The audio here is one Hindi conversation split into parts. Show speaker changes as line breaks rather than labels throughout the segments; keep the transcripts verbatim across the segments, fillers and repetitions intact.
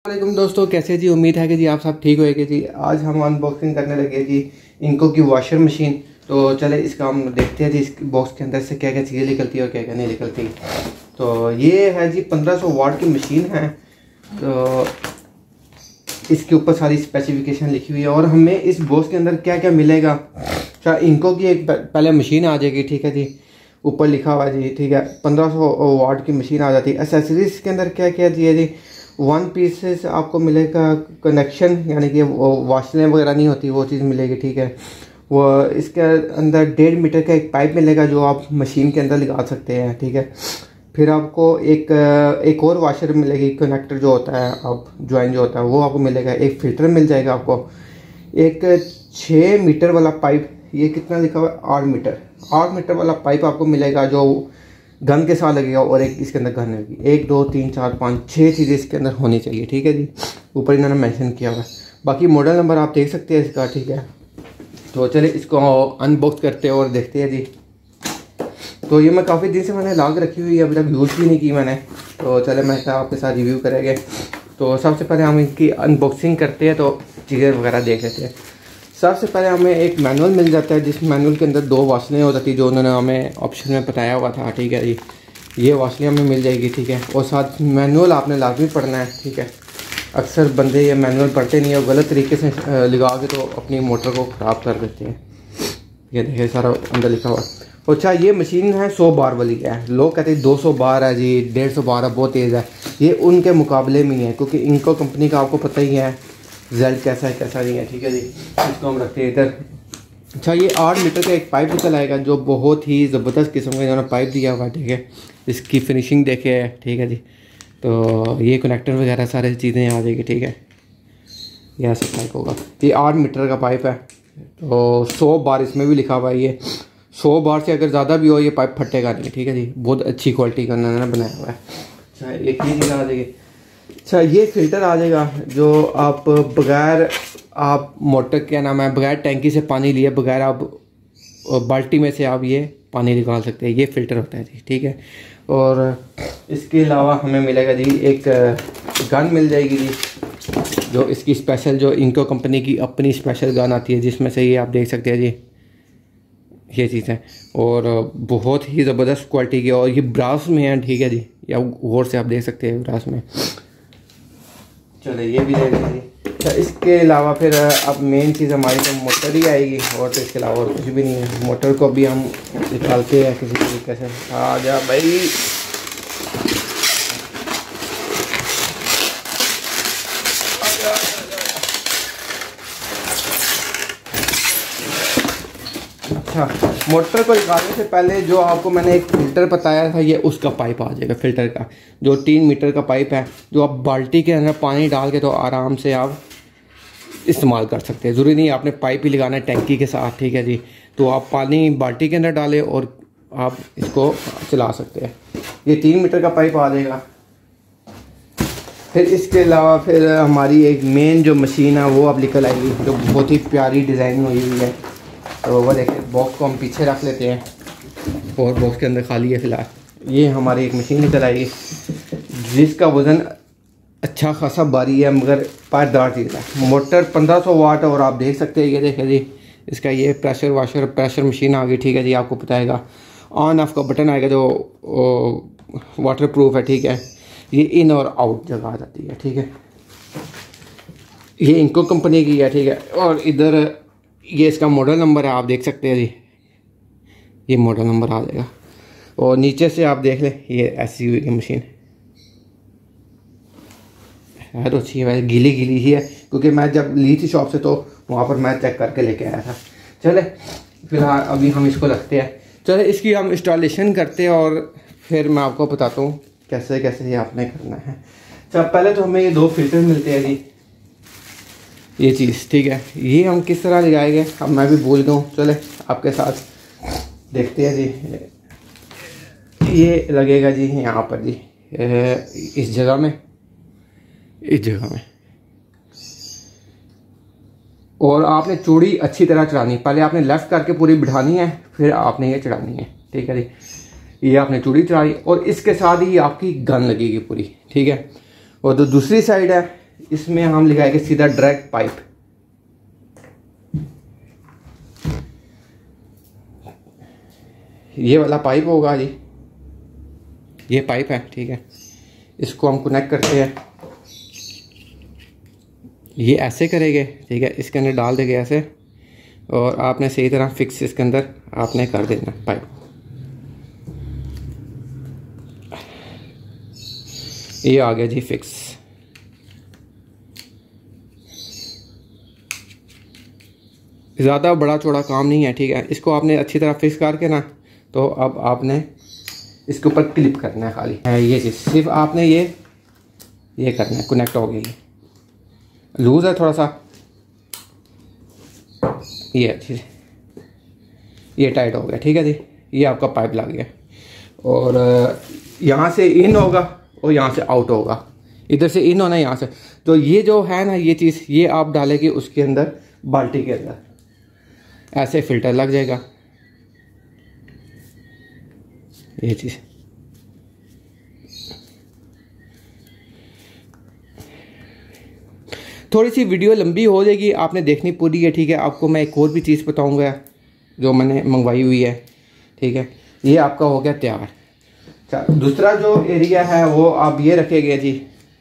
वालेकुम दोस्तों, कैसे जी। उम्मीद है कि जी आप सब ठीक होएंगे जी। आज हम अनबॉक्सिंग करने लगे जी इंको की वॉशर मशीन। तो चले इसका हम देखते हैं जी इस बॉक्स के अंदर से क्या क्या चीज़ें निकलती है और क्या क्या नहीं निकलती। तो ये है जी पंद्रह सौ वाट की मशीन है। तो इसके ऊपर सारी स्पेसिफिकेशन लिखी हुई है और हमें इस बॉक्स के अंदर क्या क्या मिलेगा। अच्छा, इंको की एक पहले मशीन आ जाएगी, ठीक है जी। ऊपर लिखा हुआ जी, ठीक है, पंद्रह सौ वाट की मशीन आ जाती है। एसेसरीज के अंदर क्या क्या चाहिए जी। वन पीसेस आपको मिलेगा कनेक्शन, यानी कि वॉशलें वगैरह नहीं होती वो चीज़ मिलेगी, ठीक है। वो इसके अंदर डेढ़ मीटर का एक पाइप मिलेगा जो आप मशीन के अंदर लगा सकते हैं, ठीक है। फिर आपको एक एक और वाशर मिलेगी, कनेक्टर जो होता है आप ज्वाइन जो होता है वो आपको मिलेगा। एक फिल्टर मिल जाएगा आपको। एक छः मीटर वाला पाइप, ये कितना लिखा हुआ है, आठ मीटर आठ मीटर वाला पाइप आपको मिलेगा जो गन के साथ लगेगा। और एक इसके अंदर गन होगी। एक दो तीन चार पाँच छः चीज़ें इसके अंदर होनी चाहिए, ठीक है जी। ऊपर इन्होंने मेंशन किया हुआ है। बाकी मॉडल नंबर आप देख सकते हैं इसका, ठीक है। तो चले इसको अनबॉक्स करते हैं और देखते हैं जी। तो ये मैं काफ़ी दिन से मैंने लाग रखी हुई है, अभी तक यूज़ भी नहीं की मैंने। तो चले मैं आपके साथ रिव्यू करेंगे। तो सबसे पहले हम इनकी अनबॉक्सिंग करते हैं तो चीज़ें वगैरह देख लेते हैं। सबसे पहले हमें एक मैनुअल मिल जाता है, जिस मैनुअल के अंदर दो वाशलें हो जाती जो उन्होंने हमें ऑप्शन में बताया हुआ था, ठीक है जी। ये वाशलें हमें मिल जाएगी, ठीक है। और साथ मैनुअल आपने लाजमी पढ़ना है, ठीक है। अक्सर बंदे ये मैनुअल पढ़ते नहीं है, गलत तरीके से लगा के तो अपनी मोटर को ख़राब कर देते हैं। ये देखिए सारा अंदर लिखा हुआ। अच्छा, ये मशीन है सौ बार वाली है। लोग कहते हैं दो सौ बार है जी, डेढ़ सौ बार है, बहुत तेज़ है। ये उनके मुकाबले में ही है, क्योंकि इनको कंपनी का आपको पता ही है रिजल्ट कैसा है कैसा नहीं है, ठीक है जी। इसको हम रखते हैं इधर। अच्छा, ये आठ मीटर का एक पाइप निकल आएगा जो बहुत ही ज़बरदस्त किस्म का इन्होंने पाइप दिया हुआ है, ठीक है। इसकी फिनिशिंग देखे, ठीक है जी। तो ये कनेक्टर वगैरह सारी चीज़ें आ जाएगी, ठीक है। यह ऐसा पाइप होगा। ये आठ मीटर का पाइप है। तो सौ बार इसमें भी लिखा हुआ है। ये सौ बार से अगर ज़्यादा भी हो ये पाइप फटेगा नहीं, ठीक है जी। बहुत अच्छी क्वालिटी का उन्होंने बनाया हुआ है। अच्छा, एक ही चीज़ आ जाएगी। अच्छा, ये फ़िल्टर आ जाएगा जो आप बगैर आप मोटर क्या नाम है बगैर टैंकी से पानी लिए बगैर आप बाल्टी में से आप ये पानी निकाल सकते हैं। ये फ़िल्टर होता है जी, ठीक है। और इसके अलावा हमें मिलेगा जी एक गन मिल जाएगी जी, जो इसकी स्पेशल जो इनको कंपनी की अपनी स्पेशल गन आती है, जिसमें से ये आप देख सकते हैं जी, ये चीज़ है। और बहुत ही ज़बरदस्त क्वालिटी की, और ये ब्रास में है, ठीक है जी। या गौर से आप देख सकते हैं ब्रास में। चलो ये भी ले लीजिए। अच्छा, इसके अलावा फिर अब मेन चीज़ हमारी तो मोटर ही आएगी, और तो इसके अलावा और कुछ भी नहीं है। मोटर को भी हम निकालते हैं किसी तरीके से। आ जा भाई। अच्छा, मोटर को निकालने से पहले जो आपको मैंने एक फ़िल्टर बताया था, ये उसका पाइप आ जाएगा। फ़िल्टर का जो तीन मीटर का पाइप है, जो आप बाल्टी के अंदर पानी डाल के तो आराम से आप इस्तेमाल कर सकते हैं। ज़रूरी नहीं आपने पाइप ही लगाना है टैंकी के साथ, ठीक है जी। तो आप पानी बाल्टी के अंदर डालें और आप इसको चला सकते हैं। ये तीन मीटर का पाइप आ जाएगा। फिर इसके अलावा फिर हमारी एक मेन जो मशीन है वो अब निकल आएगी, जो बहुत ही प्यारी डिज़ाइन हुई हुई है। तो वो देखिए, बॉक्स को हम पीछे रख लेते हैं और बॉक्स के अंदर खाली है फ़िलहाल। ये हमारी एक मशीन निकल आएगी जिसका वज़न अच्छा खासा भारी है, मगर पायदार चीज़ है। मोटर पंद्रह सौ वाट और आप देख सकते हैं, ये देखें जी। इसका ये प्रेशर वाशर प्रेशर मशीन आ गई, ठीक है जी। आपको बताएगा ऑन ऑफ का बटन आएगा जो वाटर प्रूफ है, ठीक है। ये इन और आउट जगह आ जाती है, ठीक है। ये इंको कंपनी की है, ठीक है। और इधर ये इसका मॉडल नंबर है, आप देख सकते हैं जी। ये मॉडल नंबर आ जाएगा। और नीचे से आप देख लें, ये ऐसी हुई की मशीन है। तो अच्छी है, गीली गीली ही है, क्योंकि मैं जब ली थी शॉप से तो वहाँ पर मैं चेक करके लेके आया था। चले फिलहाल अभी हम इसको रखते हैं। चले इसकी हम इंस्टॉलेशन करते हैं और फिर मैं आपको बताता हूँ कैसे कैसे ये आपने करना है। अच्छा, पहले तो हमें ये दो फिल्टर मिलते हैं जी, ये चीज़, ठीक है। ये हम किस तरह लगाएंगे अब मैं भी भूल गया हूँ। चले आपके साथ देखते हैं जी। ये लगेगा जी यहाँ पर जी, इस जगह में, इस जगह में। और आपने चूड़ी अच्छी तरह चढ़ानी है। पहले आपने लेफ्ट करके पूरी बिठानी है, फिर आपने ये चढ़ानी है, ठीक है जी। ये आपने चूड़ी चढ़ाई और इसके साथ ही आपकी गन लगेगी पूरी, ठीक है। और जो दूसरी साइड है इसमें हम लगाएंगे सीधा डायरेक्ट पाइप। ये वाला पाइप होगा जी, ये पाइप है, ठीक है। इसको हम कनेक्ट करते हैं, ये ऐसे करेंगे, ठीक है। इसके अंदर डाल देंगे ऐसे, और आपने सही तरह फिक्स इसके अंदर आपने कर देना पाइप। ये आ गया जी फिक्स। ज़्यादा बड़ा चौड़ा काम नहीं है, ठीक है। इसको आपने अच्छी तरह फिक्स करके ना, तो अब आपने इसके ऊपर क्लिप करना है खाली है, ये चीज़ सिर्फ आपने ये ये करना है। कनेक्ट हो गई, लूज़ है थोड़ा सा, ये अच्छी, ये टाइट हो गया, ठीक है जी। ये आपका पाइप लग गया, और यहाँ से इन होगा और यहाँ से आउट होगा। इधर से इन होना, यहाँ से। तो ये जो है ना, ये चीज़ ये आप डालेंगे उसके अंदर, बाल्टी के अंदर, ऐसे फिल्टर लग जाएगा ये चीज़। थोड़ी सी वीडियो लंबी हो जाएगी, आपने देखनी पूरी है, ठीक है। आपको मैं एक और भी चीज़ बताऊंगा जो मैंने मंगवाई हुई है, ठीक है। ये आपका हो गया तैयार। अच्छा, दूसरा जो एरिया है वो आप ये रखेंगे जी,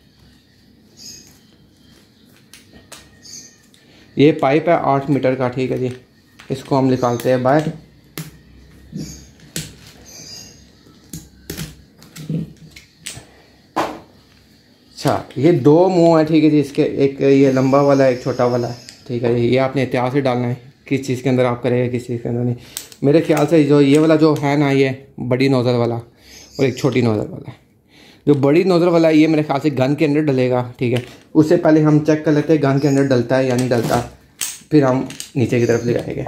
ये पाइप है आठ मीटर का, ठीक है जी। इसको हम निकालते हैं बाहर। अच्छा, ये दो मुंह है, ठीक है जी इसके, एक ये लंबा वाला है, एक छोटा वाला है, ठीक है जी। ये आपने एहतियात से डालना है, किस चीज़ के अंदर आप करेंगे, किस चीज़ के अंदर नहीं। मेरे ख्याल से जो ये वाला जो है ना, ये बड़ी नोज़ल वाला और एक छोटी नोज़ल वाला। जो बड़ी नोज़ल वाला है ये मेरे ख्याल से गन के अंदर डलेगा, ठीक है। उससे पहले हम चेक कर लेते हैं गन के अंदर डलता है या नहीं डलता, फिर हम नीचे की तरफ ले जाएंगे।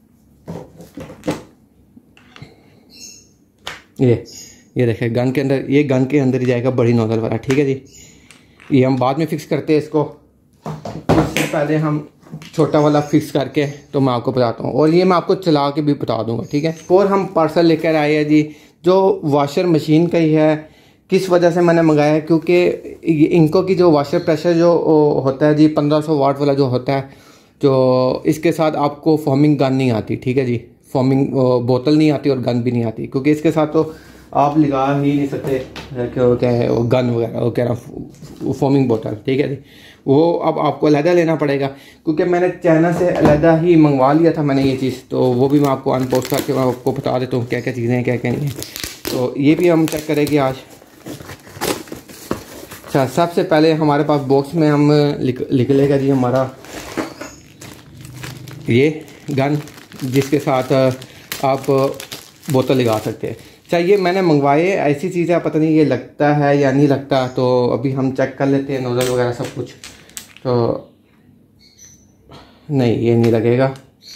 ये ये देखिए गन के अंदर, ये गन के अंदर ही जाएगा बड़ी नोज़ल वाला, ठीक है जी। ये हम बाद में फिक्स करते हैं इसको, उससे पहले हम छोटा वाला फिक्स करके तो मैं आपको बताता हूँ, और ये मैं आपको चला के भी बता दूंगा, ठीक है। और हम पार्सल लेकर आए हैं जी, जो वॉशर मशीन का ही है। किस वजह से मैंने मंगाया है, क्योंकि इनको की जो वॉशर प्रेशर जो होता है जी, पंद्रह सौ वाट वाला जो होता है, जो इसके साथ आपको फॉर्मिंग गन नहीं आती, ठीक है जी। फॉर्मिंग बोतल नहीं आती और गन भी नहीं आती, क्योंकि इसके साथ तो आप लगा ही नहीं सकते क्या क्या है वो गन वगैरह, वो कह रहा फॉर्मिंग बोतल, ठीक है जी। वो अब आपको अलहदा लेना पड़ेगा, क्योंकि मैंने चाइना से अलहदा ही मंगवा लिया था मैंने ये चीज़। तो वो भी मैं आपको अनबॉक्स करके मैं आपको बता देता हूँ क्या क्या चीज़ें हैं, क्या क्या नहीं है। तो ये भी हम चेक करेंगे आज। अच्छा, सबसे पहले हमारे पास बॉक्स में हम लिख लिख लेगा जी हमारा ये गन, जिसके साथ आप बोतल लगा सकते हैं। चाहिए मैंने मंगवाए ऐसी चीज़ें, पता नहीं ये लगता है या नहीं लगता, तो अभी हम चेक कर लेते हैं नोज़ल वगैरह सब कुछ। तो नहीं, ये नहीं लगेगा,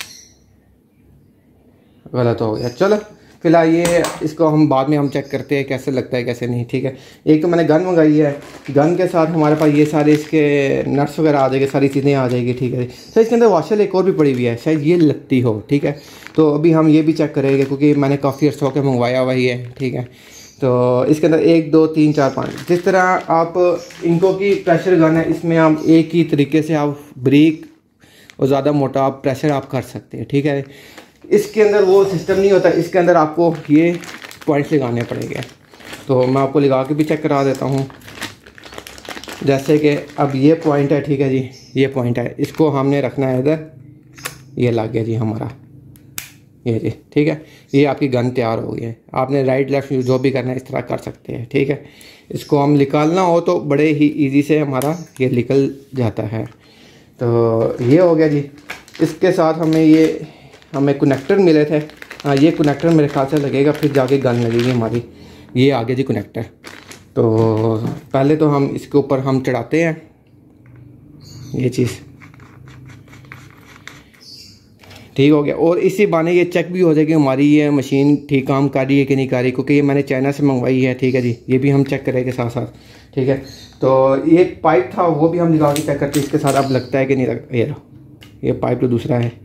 गलत हो गया। चलो फिलहाल ये इसको हम बाद में हम चेक करते हैं कैसे लगता है कैसे नहीं, ठीक है। एक तो मैंने गन मंगाई है, गन के साथ हमारे पास ये सारे इसके नट्स वगैरह आ जाएंगे, सारी चीज़ें आ जाएगी, ठीक है। तो इसके अंदर वॉशर एक और भी पड़ी हुई है, शायद ये लगती हो, ठीक है। तो अभी हम ये भी चेक करेंगे, क्योंकि मैंने काफ़ी अर्सों के मंगवाया हुआ ही है, ठीक है। तो इसके अंदर एक दो तीन चार पाँच, जिस तरह आप इनको की प्रेशर गन है, इसमें आप एक ही तरीके से आप ब्रीक और ज़्यादा मोटा आप प्रेशर आप कर सकते हैं, ठीक है। इसके अंदर वो सिस्टम नहीं होता, इसके अंदर आपको ये पॉइंट्स लगाने पड़ेंगे। तो मैं आपको लगा के भी चेक करा देता हूँ। जैसे कि अब ये पॉइंट है, ठीक है जी, ये पॉइंट है, इसको हमने रखना है इधर, ये लग गया जी हमारा, ये जी, ठीक है। ये आपकी गन तैयार हो गई है। आपने राइट लेफ्ट जो भी करना है इस तरह कर सकते हैं, ठीक है। इसको हम निकालना हो तो बड़े ही ईजी से हमारा ये निकल जाता है। तो ये हो गया जी। इसके साथ हमें ये हमें कनेक्टर मिले थे, हाँ ये कनेक्टर मेरे ख्याल से लगेगा, फिर जाके गन लगेगी हमारी। ये आ गया जी कनेक्टर। तो पहले तो हम इसके ऊपर हम चढ़ाते हैं ये चीज़, ठीक हो गया। और इसी बहाने ये चेक भी हो जाएगी हमारी ये मशीन ठीक काम कर रही है कि नहीं कर रही, क्योंकि ये मैंने चाइना से मंगवाई है, ठीक है जी। ये भी हम चेक करेंगे साथ साथ, ठीक है। तो ये पाइप था वो भी हम निकाल के चेक करते हैं इसके साथ अब लगता है कि नहीं लगता। ये ये पाइप तो दूसरा है,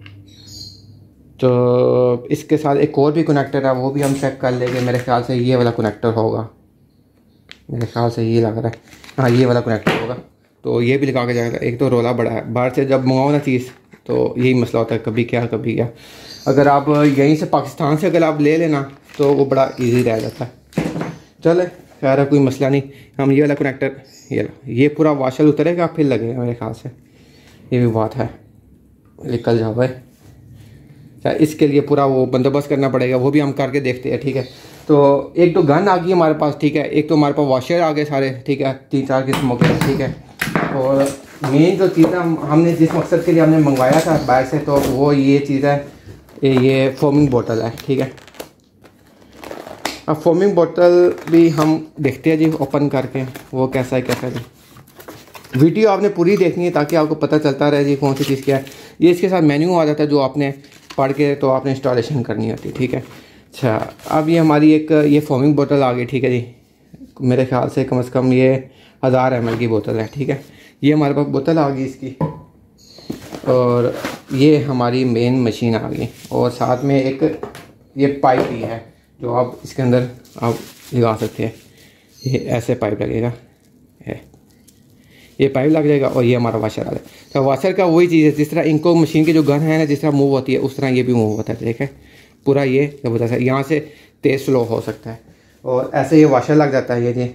तो इसके साथ एक और भी कनेक्टर है, वो भी हम चेक कर लेंगे। मेरे ख्याल से ये वाला कनेक्टर होगा, मेरे ख्याल से ये लग रहा है, हाँ ये वाला कनेक्टर होगा। तो ये भी लगा के जाएगा। एक तो रोला बड़ा है, बाहर से जब मंगाओ ना चीज़ तो यही मसला होता है, कभी क्या कभी क्या। अगर आप यहीं से पाकिस्तान से अगर आप ले लेना तो वो बड़ा इजी रह जाता है। चले खैर है, कोई मसला नहीं। हम ये वाला कनेक्टर, ये ये पूरा वाशर उतरेगा फिर लगेगा मेरे ख्याल से, ये भी बात है। निकल जाओ भाई, क्या इसके लिए पूरा वो बंदोबस्त करना पड़ेगा, वो भी हम करके देखते हैं, ठीक है। तो एक तो गन आ गई हमारे पास, ठीक है, एक तो हमारे पास वॉशर आ गए सारे, ठीक है, तीन चार किस्मों के, ठीक है। और मेन जो चीज़ हम हमने जिस मकसद के लिए हमने मंगवाया था बाहर से, तो वो ये चीज़ है, ये फोमिंग बोतल है, ठीक है। अब फोमिंग बोतल भी हम देखते हैं जी ओपन करके वो कैसा है कैसा नहीं। वीडियो आपने पूरी देखनी है ताकि आपको पता चलता रहे जी कौन सी चीज़ क्या है। ये इसके साथ मेन्यू आ जाता है जो आपने पढ़ के तो आपने इंस्टॉलेशन करनी होती है, ठीक है। अच्छा, अब ये हमारी एक ये फोमिंग बोतल आ गई, ठीक है जी। मेरे ख्याल से कम से कम ये हज़ार एम एल की बोतल है, ठीक है। ये हमारे पास बोतल आ गई इसकी, और ये हमारी मेन मशीन आ गई, और साथ में एक ये पाइप भी है जो आप इसके अंदर आप लगा सकते हैं। ये ऐसे पाइप लगेगा, है ये पाइप लग जाएगा, और ये हमारा वाशर आ जाएगा। तो वाशर का वही चीज़ है, जिस तरह इनको मशीन की जो गन है ना जिस तरह मूव होती है उस तरह ये भी मूव होता है, ठीक है। पूरा ये ज़बरदस्त है, यहाँ से तेज़ स्लो हो सकता है, और ऐसे ये वाशर लग जाता है ये जी।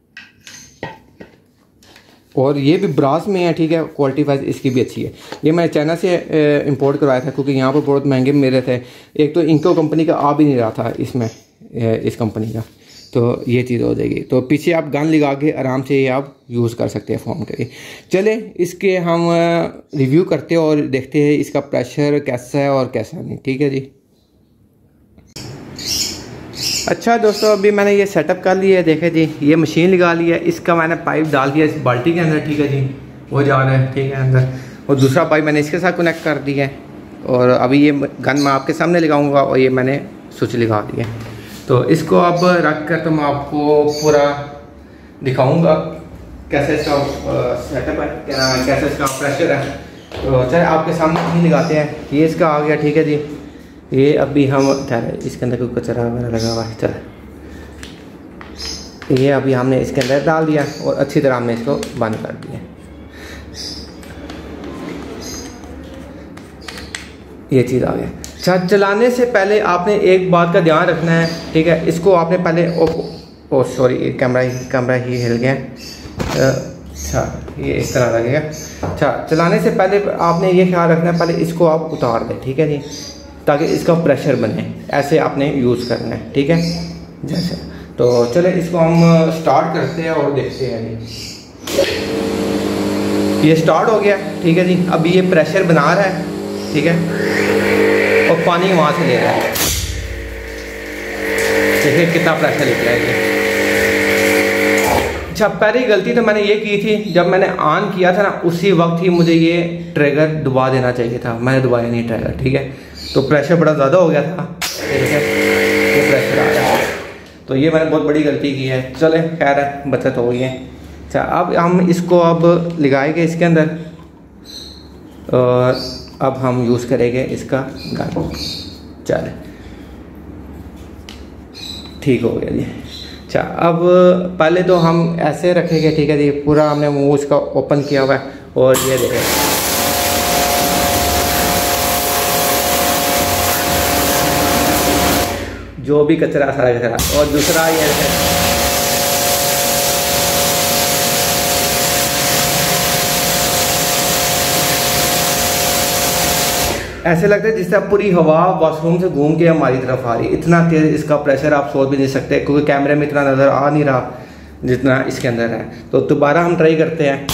और ये भी ब्रास में है, ठीक है, क्वालिटी वाइज इसकी भी अच्छी है। ये मैं चाइना से इंपोर्ट करवाया था क्योंकि यहाँ पर बहुत महंगे मिल रहे थे। एक तो इनको कंपनी का आ भी नहीं रहा था इसमें, इस कंपनी का, तो ये चीज़ हो जाएगी। तो पीछे आप गन लगा के आराम से ये आप यूज़ कर सकते हैं फॉर्म करके। चले इसके हम रिव्यू करते हैं और देखते हैं इसका प्रेशर कैसा है और कैसा नहीं, ठीक है जी। अच्छा दोस्तों, अभी मैंने ये सेटअप कर लिया है, देखे जी, ये मशीन लगा ली है, इसका मैंने पाइप डाल दिया इस बाल्टी के अंदर, ठीक है जी, वो जा रहा है, ठीक है, अंदर। और दूसरा पाइप मैंने इसके साथ कनेक्ट कर दिया है, और अभी ये गन मैं आपके सामने लगाऊंगा, और ये मैंने स्विच लगा दिया है। तो इसको अब रख कर तो मैं आपको पूरा दिखाऊँगा कैसे इसका सेटअप है, कैसे इसका प्रेशर है। तो चले आपके सामने ही लगाते हैं। ये इसका आ गया, ठीक है जी। ये अभी हम ठहरे, इसके अंदर कोई कचरा वगैरह लगा हुआ है, चल ये अभी हमने इसके अंदर डाल दिया और अच्छी तरह हमने इसको बंद कर दिया। ये चीज़ आ गया। अच्छा, चलाने से पहले आपने एक बात का ध्यान रखना है, ठीक है। इसको आपने पहले ओ, ओ सॉरी कैमरा ही कैमरा ही हिल गया। अच्छा, ये इस तरह लगेगा। अच्छा, चलाने से पहले आपने ये ख्याल रखना है, पहले इसको आप उतार दें, ठीक है जी, ताकि इसका प्रेशर बने। ऐसे आपने यूज़ करना है, ठीक है, जैसे। तो चले इसको हम स्टार्ट करते हैं और देखते हैं जी। ये स्टार्ट हो गया, ठीक है जी। अभी ये प्रेशर बना रहा है, ठीक है, और पानी वहाँ से ले रहा है। देखिए कितना प्रेशर निकला है ये। अच्छा, पहली गलती तो मैंने ये की थी, जब मैंने ऑन किया था ना उसी वक्त ही मुझे ये ट्रिगर दबा देना चाहिए था, मैंने दबाया नहीं ट्रिगर, ठीक है। तो प्रेशर बड़ा ज़्यादा हो गया था, ठीक है, ये प्रेशर आ रहा है, तो ये मैंने बहुत बड़ी गलती की है। चले खैर है, बचत हो गई है। अच्छा, अब हम इसको अब लगाएंगे इसके अंदर, और अब हम यूज़ करेंगे इसका गन। चले ठीक हो गया जी। अच्छा, अब पहले तो हम ऐसे रखेंगे, ठीक है जी, पूरा हमने मुँह इसका ओपन किया हुआ है, और ये देखें जो भी कचरा सारा कचरा। और दूसरा ये है, ऐसे लगता है जिस तरह पूरी हवा वॉशरूम से घूम के हमारी तरफ आ रही है। इतना तेज इसका प्रेशर आप सोच भी नहीं सकते, क्योंकि कैमरे में इतना नज़र आ नहीं रहा जितना इसके अंदर है। तो दोबारा हम ट्राई करते हैं।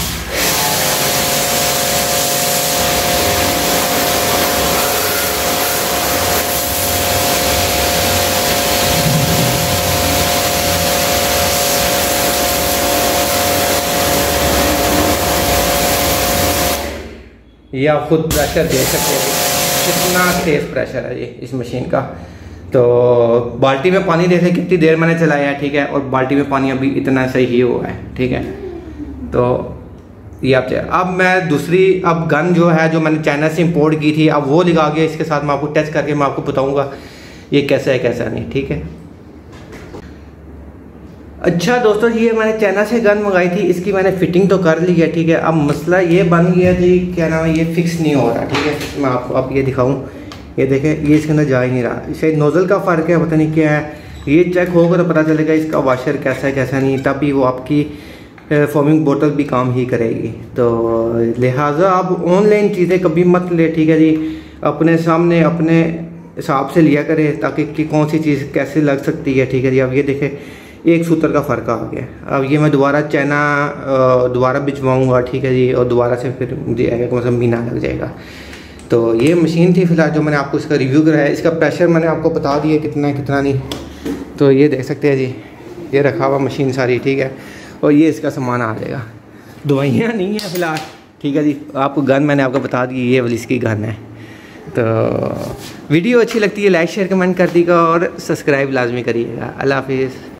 ये आप खुद प्रेशर देख सकते हैं कितना तेज़ प्रेशर है ये इस मशीन का। तो बाल्टी में पानी देखे कितनी देर मैंने चलाया है, ठीक है, और बाल्टी में पानी अभी इतना सही ही हुआ है, ठीक है। तो ये आप अब मैं दूसरी अब गन जो है जो मैंने चाइना से इंपोर्ट की थी, अब वो लगा के इसके साथ मैं आपको टेस्ट करके मैं आपको बताऊंगा ये कैसा है कैसा नहीं, ठीक है। अच्छा दोस्तों, ये मैंने चाइना से गन मंगाई थी, इसकी मैंने फिटिंग तो कर ली है, ठीक है। अब मसला ये बन गया जी, क्या नाम है, ये फिक्स नहीं हो रहा, ठीक है। मैं आपको अब ये दिखाऊं, ये देखें, ये इसके अंदर जा ही नहीं रहा। शायद नोज़ल का फ़र्क है, पता नहीं क्या है। ये चेक होगा तो पता चलेगा इसका वाशर कैसा है कैसा नहीं, तभी वो आपकी फोमिंग बोतल भी काम ही करेगी। तो लिहाजा आप ऑनलाइन चीज़ें कभी मत ले, ठीक है जी। अपने सामने अपने हिसाब से लिया करें, ताकि कि कौन सी चीज़ कैसे लग सकती है, ठीक है जी। अब ये देखें, एक सूत्र का फ़र्क आ गया। अब ये मैं दोबारा चाइना दोबारा भिजवाऊँगा, ठीक है जी, और दोबारा से फिर मुझे एक मतलब महीना लग जाएगा। तो ये मशीन थी फ़िलहाल जो मैंने आपको इसका रिव्यू कराया। इसका प्रेशर मैंने आपको बता दिया कितना है कितना नहीं। तो ये देख सकते हैं जी, ये रखा हुआ मशीन सारी, ठीक है। और ये इसका सामान आ जाएगा, दवाइयाँ नहीं है फ़िलहाल, ठीक है जी। आपको गन मैंने आपको बता दी, ये वाली इसकी गन है। तो वीडियो अच्छी लगती है लाइक शेयर कमेंट कर दीजिएगा और सब्सक्राइब लाजमी करिएगा। अल्लाह हाफिज़।